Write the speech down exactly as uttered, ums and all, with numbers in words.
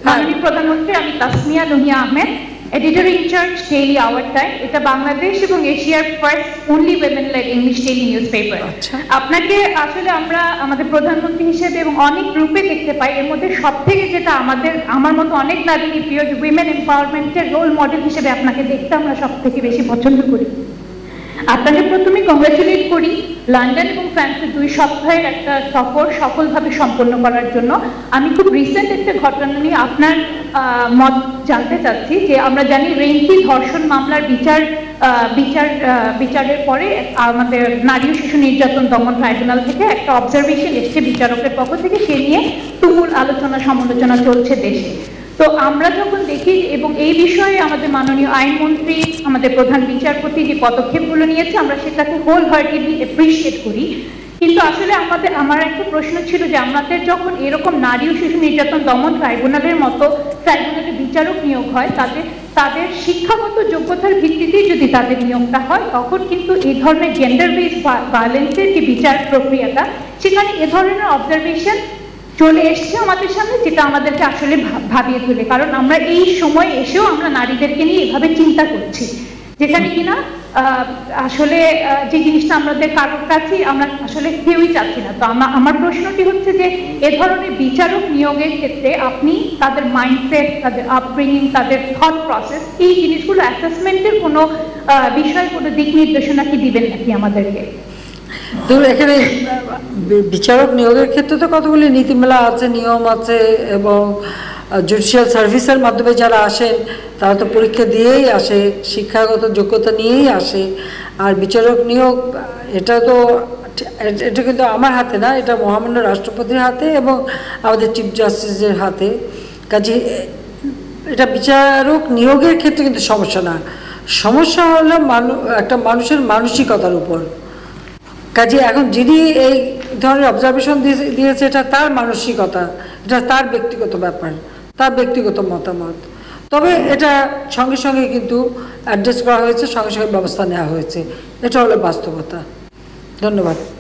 মাননীয় প্রধানমন্ত্রী, আমি Tasmia Nuhia Ahmed, editor in charge daily our time. এটা বাংলাদেশ এবং এশিয়ার first only women led English daily newspaper. আপনাকে আসলে আমরা আমাদের প্রধানমন্ত্রী হিসেবে এবং অনেক গ্রুপে দেখতে পাই, এর মধ্যে সব থেকে যেটা আমাদের আমার মতো অনেক নারী প্রিয়, উইমেন এম্পাওয়ারমেন্টের রোল মডেল হিসেবে আপনাকে দেখতে আমরা সব থেকে বেশি পছন্দ করি। আপনাকে প্রথমে কংগ্রেচুলেট করি লন্ডন এবং ফ্রান্সের দুই সপ্তাহের একটা সফর সফলভাবে সম্পন্ন করার জন্য। আমি খুব রিসেন্ট একটা ঘটনা নিয়ে আপনার মত জানতে চাচ্ছি যে আমরা জানি রেন্টি ধর্ষণ মামলার বিচার বিচার বিচারের পরে আমাদের নারী ও শিশু নির্যাতন দমন ট্রাইব্যুনাল থেকে একটা অবজারভেশন এসছে বিচারকের পক্ষ থেকে, সে নিয়ে তুমুল আলোচনা সমালোচনা চলছে দেশে। তো আমরা যখন দেখি এবং এই বিষয়ে আমাদের মাননীয় আইনমন্ত্রী আমাদের প্রধান বিচারপতি যে পদক্ষেপগুলো নিয়েছে আমরা সেটাকে হোল হার্টেডলি অ্যাপ্রিশিয়েট করি, কিন্তু আসলে আমাদের আমার একটা প্রশ্ন ছিল যে আমাদের যখন এরকম নারী ও শিশু নির্যাতন দমন ট্রাইব্যুনালের মতো ট্রাইব্যুনালের বিচারক নিয়োগ হয়, তাদের তাদের শিক্ষাগত যোগ্যতার ভিত্তিতেই যদি তাদের নিয়োগটা হয়, তখন কিন্তু এই ধরনের জেন্ডার বেস ভায়োলেন্সের যে বিচার প্রক্রিয়াটা, সেখানে এ ধরনের অবজারভেশন চলে এসছে আমাদের সামনে, যেটা আমাদেরকে আসলে ভাবিয়ে তোলে। কারণ আমরা এই সময় এসেও আমরা নারীদেরকে নিয়ে এভাবে চিন্তা করছি, যেখানে কিনা আসলে যে জিনিসটা আমাদের কারোর কাছে আমরা আসলে কেউই চাচ্ছি না। তো আমার প্রশ্নটি হচ্ছে যে এ ধরনের বিচারক নিয়োগের ক্ষেত্রে আপনি তাদের মাইন্ডসেট, তাদের আপব্রিঙ্গিং, তাদের থট প্রসেস, এই জিনিসগুলো অ্যাসেসমেন্টের কোনো বিষয়, কোনো দিক নির্দেশনা কি দিবেন নাকি আমাদেরকে? ধরুন, এখানে বিচারক নিয়োগের ক্ষেত্রে তো কতগুলি নীতিমালা আছে, নিয়ম আছে, এবং জুডিশিয়াল সার্ভিসের মাধ্যমে যারা আসেন তারা তো পরীক্ষা দিয়েই আসে, শিক্ষাগত যোগ্যতা নিয়েই আসে। আর বিচারক নিয়োগ এটা তো এটা কিন্তু আমার হাতে না, এটা মহামান্য রাষ্ট্রপতির হাতে এবং আমাদের চিফ জাস্টিসের হাতে। কাজে এটা বিচারক নিয়োগের ক্ষেত্রে কিন্তু সমস্যা না, সমস্যা হলো মানুষ একটা মানুষের মানসিকতার উপর। কাজে এখন যিনি এই ধরনের অবজারভেশন দিয়েছে এটা তার মানসিকতা, এটা তার ব্যক্তিগত ব্যাপার, তার ব্যক্তিগত মতামত। তবে এটা সঙ্গে সঙ্গে কিন্তু অ্যাড্রেস করা হয়েছে, সঙ্গে সঙ্গে ব্যবস্থা নেওয়া হয়েছে, এটা হলো বাস্তবতা। ধন্যবাদ।